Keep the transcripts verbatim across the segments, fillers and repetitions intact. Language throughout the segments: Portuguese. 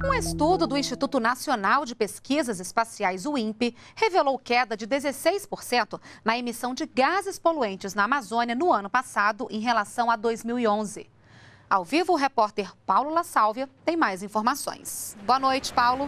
Um estudo do Instituto Nacional de Pesquisas Espaciais, o INPE, revelou queda de dezesseis por cento na emissão de gases poluentes na Amazônia no ano passado em relação a dois mil e onze. Ao vivo, o repórter Paulo La Sálvia tem mais informações. Boa noite, Paulo.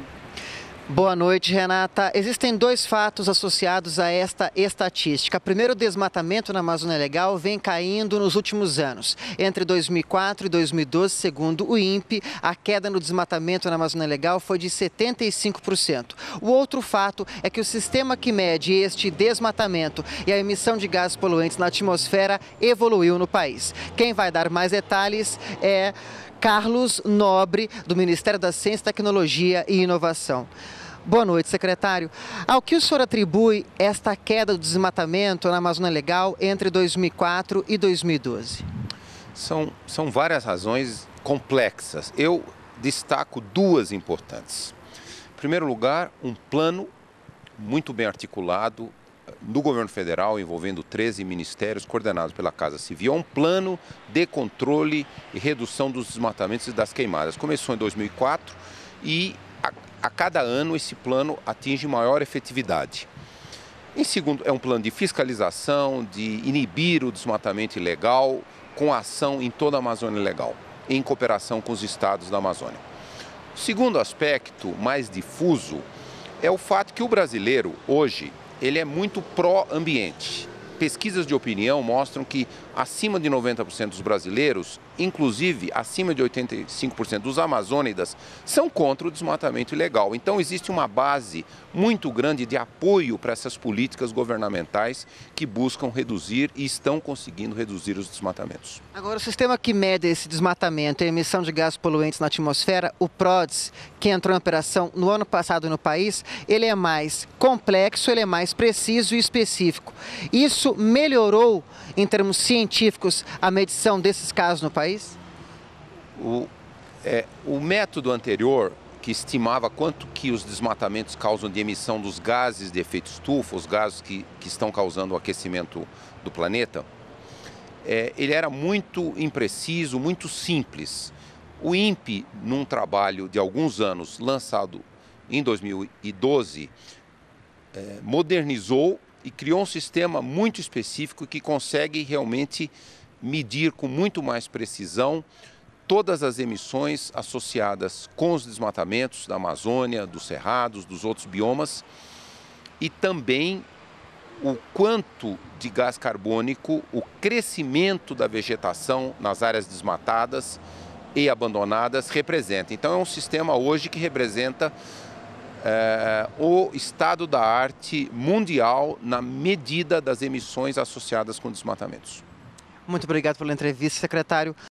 Boa noite, Renata. Existem dois fatos associados a esta estatística. Primeiro, o desmatamento na Amazônia Legal vem caindo nos últimos anos. Entre dois mil e quatro e dois mil e doze, segundo o INPE, a queda no desmatamento na Amazônia Legal foi de setenta e cinco por cento. O outro fato é que o sistema que mede este desmatamento e a emissão de gases poluentes na atmosfera evoluiu no país. Quem vai dar mais detalhes é Carlos Nobre, do Ministério da Ciência, Tecnologia e Inovação. Boa noite, secretário. Ao que o senhor atribui esta queda do desmatamento na Amazônia Legal entre dois mil e quatro e dois mil e doze? São, são várias razões complexas. Eu destaco duas importantes. Em primeiro lugar, um plano muito bem articulado do governo federal, envolvendo treze ministérios coordenados pela Casa Civil, é um plano de controle e redução dos desmatamentos e das queimadas. Começou em dois mil e quatro e a, a cada ano esse plano atinge maior efetividade. Em segundo, é um plano de fiscalização, de inibir o desmatamento ilegal, com ação em toda a Amazônia Legal, em cooperação com os estados da Amazônia. O segundo aspecto, mais difuso, é o fato que o brasileiro, hoje, ele é muito pró-ambiente. Pesquisas de opinião mostram que acima de noventa por cento dos brasileiros, inclusive acima de oitenta e cinco por cento dos amazônidas, são contra o desmatamento ilegal. Então existe uma base muito grande de apoio para essas políticas governamentais que buscam reduzir e estão conseguindo reduzir os desmatamentos. Agora, o sistema que mede esse desmatamento e a emissão de gases poluentes na atmosfera, o PRODES, que entrou em operação no ano passado no país, ele é mais complexo, ele é mais preciso e específico. Isso melhorou, em termos científicos, a medição desses casos no país? O, é, o método anterior, que estimava quanto que os desmatamentos causam de emissão dos gases de efeito estufa, os gases que, que estão causando o aquecimento do planeta, é, ele era muito impreciso, muito simples. O INPE, num trabalho de alguns anos, lançado em dois mil e doze, é, modernizou e criou um sistema muito específico que consegue realmente medir com muito mais precisão todas as emissões associadas com os desmatamentos da Amazônia, dos cerrados, dos outros biomas e também o quanto de gás carbônico o crescimento da vegetação nas áreas desmatadas e abandonadas representa. Então é um sistema hoje que representa É, o estado da arte mundial na medida das emissões associadas com desmatamentos. Muito obrigado pela entrevista, secretário.